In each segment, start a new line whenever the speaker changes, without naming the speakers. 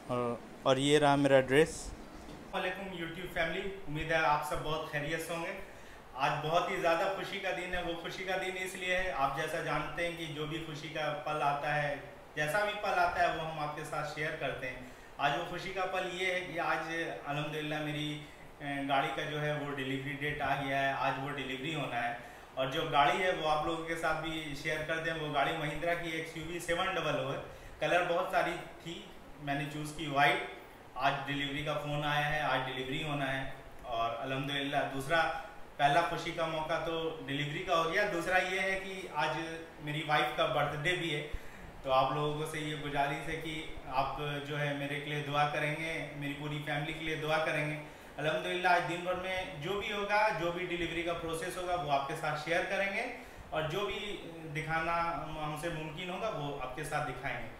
और ये रहा मेरा ड्रेस।
वालेकुम यूट्यूब फैमिली, उम्मीद है आप सब बहुत खैरियत से होंगे। आज बहुत ही ज़्यादा खुशी का दिन है। वो खुशी का दिन इसलिए है, आप जैसा जानते हैं कि जो भी खुशी का पल आता है, जैसा भी पल आता है वो हम आपके साथ शेयर करते हैं। आज वो खुशी का पल ये है कि आज अल्हम्दुलिल्लाह मेरी गाड़ी का जो है वो डिलीवरी डेट आ गया है। आज वो डिलीवरी होना है और जो गाड़ी है वो आप लोगों के साथ भी शेयर कर दें। वो गाड़ी महिंद्रा की XUV 700 है। कलर बहुत सारी थी, मैंने चूज़ की वाइट। आज डिलीवरी का फ़ोन आया है, आज डिलीवरी होना है और अल्हम्दुलिल्लाह दूसरा पहला खुशी का मौका तो डिलीवरी का हो गया। दूसरा ये है कि आज मेरी वाइफ का बर्थडे भी है, तो आप लोगों से ये गुजारिश है कि आप जो है मेरे के लिए दुआ करेंगे, मेरी पूरी फैमिली के लिए दुआ करेंगे। अल्हम्दुलिल्लाह आज दिन भर में जो भी होगा, जो भी डिलीवरी का प्रोसेस होगा वो आपके साथ शेयर करेंगे और जो भी दिखाना हमसे मुमकिन होगा वो आपके साथ दिखाएंगे।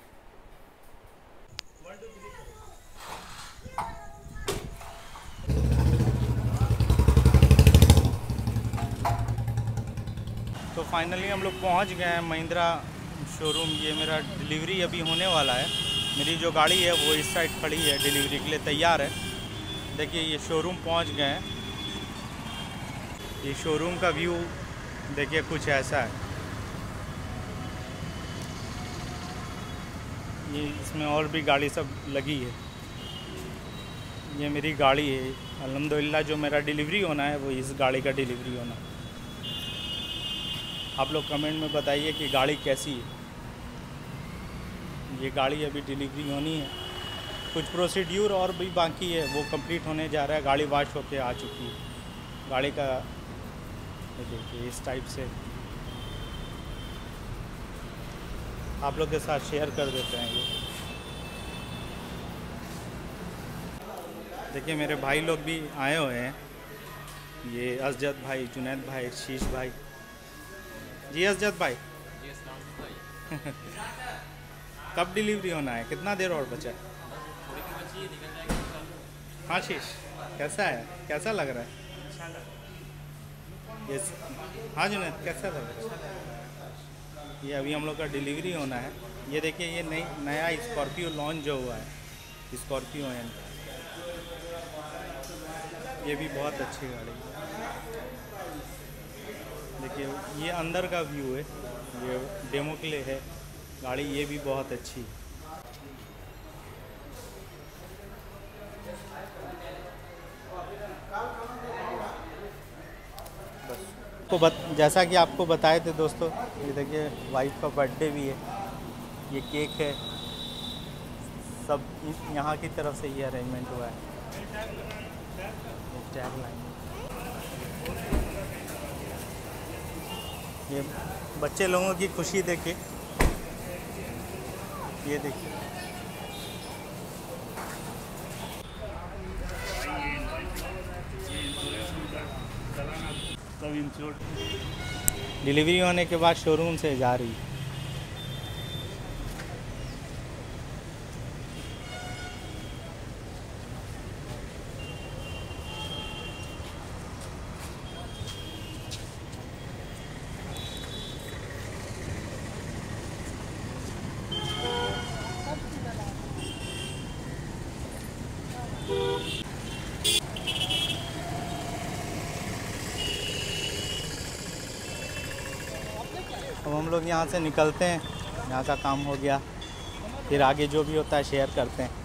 तो फाइनली हम लोग पहुंच गए हैं महिंद्रा शोरूम। ये मेरा डिलीवरी अभी होने वाला है। मेरी जो गाड़ी है वो इस साइड खड़ी है, डिलीवरी के लिए तैयार है। देखिए ये शोरूम पहुंच गए हैं। ये शोरूम का व्यू देखिए कुछ ऐसा है। ये इसमें और भी गाड़ी सब लगी है। ये मेरी गाड़ी है। अल्हम्दुलिल्लाह जो मेरा डिलीवरी होना है वो इस गाड़ी का डिलीवरी होना है। आप लोग कमेंट में बताइए कि गाड़ी कैसी है। ये गाड़ी अभी डिलीवरी होनी है। कुछ प्रोसीड्यूर और भी बाकी है, वो कंप्लीट होने जा रहा है। गाड़ी वॉश होके आ चुकी है। गाड़ी का ये देखिए इस टाइप से आप लोग के साथ शेयर कर देते हैं। ये देखिए मेरे भाई लोग भी आए हुए हैं। ये असजद भाई, जुनैद भाई, शीश भाई। जी असजद भाई कब डिलीवरी होना है? कितना देर और बचा है? हाँ शीश, कैसा है? कैसा लग रहा है? ये हाँ जुनैद कैसा लग रहा है? ये अभी हम लोग का डिलीवरी होना है। ये देखिए ये नया स्कॉर्पियो लॉन्च जो हुआ है, स्कॉर्पियो एन। ये भी बहुत अच्छी गाड़ी है। देखिए ये अंदर का व्यू है, ये डेमो के लिए है गाड़ी। ये भी बहुत अच्छी है। जैसा कि आपको बताए थे दोस्तों, ये देखिए वाइफ का बर्थडे भी है। ये केक है, सब यहाँ की तरफ से ये अरेंजमेंट हुआ है। टैग लाइन, ये बच्चे लोगों की खुशी देखिए। ये देखिए डिलीवरी होने के बाद शोरूम से जा रही है। अब हम लोग यहाँ से निकलते हैं। यहाँ का काम हो गया, फिर आगे जो भी होता है शेयर करते हैं।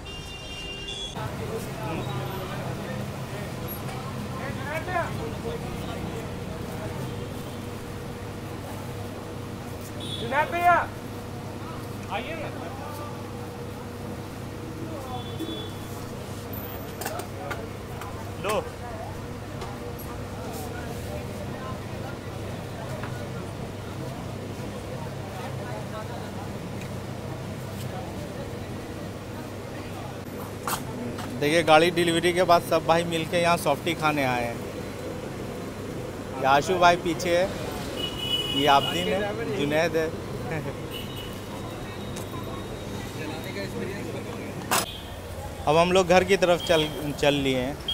जुनैद भैया आइए ना। लो देखिए गाड़ी डिलीवरी के बाद सब भाई मिलके यहाँ सॉफ्टी खाने आए हैं। ये आशू भाई पीछे है, ये आब्दीन है, जुनैद है। अब हम लोग घर की तरफ चल लिए हैं।